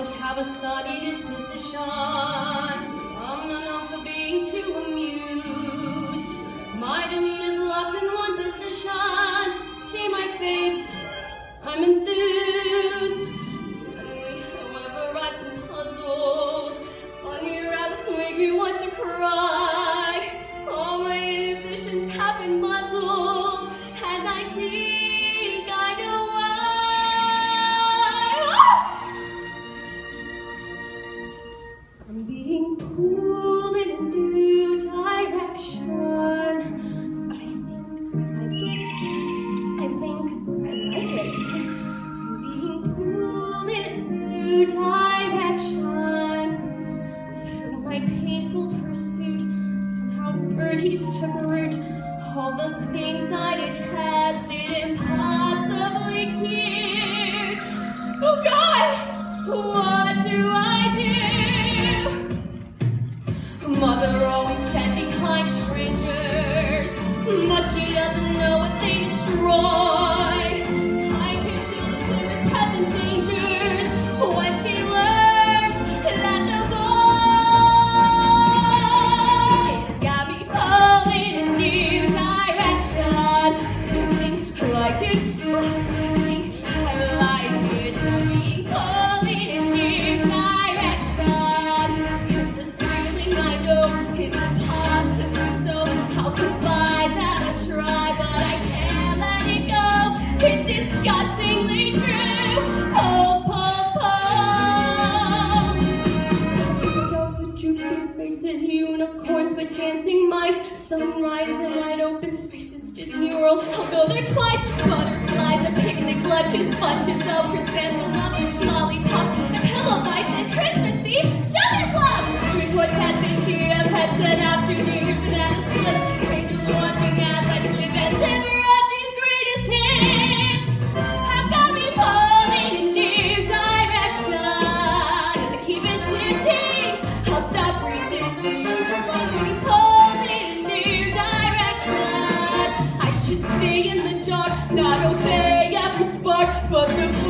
don't have a sunny disposition. I'm not known for being too amused. My demeanor's locked in one position. See my face, I'm enthused. Suddenly, however, I've been puzzled. Bunny rabbits make me want to cry. All my inhibitions have been muzzled, and I think I know why. I'm being pulled in a new direction, but I think I like it. I'm being pulled in a new direction. Through my painful pursuit, somehow birdies took root. All the things I detested, impossibly cute. Oh God, what do I do? Mother always sent me kind strangers, but she doesn't know what they destroy. I can feel the clear and present dangers when she learns that the boy has got me pulling in a new direction. I think I like it. I like it. I'm being pulled in a new direction. And this feeling I know is impossibly so. How could I that I try, but I can't let it go. It's disgustingly true. Oh, adults with drooping faces, unicorns with dancing mice, sunrise in wide open spaces, Disney World, I'll go there twice. Butterflies and picnic lunches, bunches of chrysanthemums, lollipops and pillow fights, and Christmas Eve sugar plums, string quartets and chia pets, and afternoon banana splits, angels watching as I sleep, and Liberace's greatest hits have got me pulling in a new direction. And they keep insisting I'll stop resisting. Just watch me pulled in a new direction. I should stay in the dark, not obey every spark, but the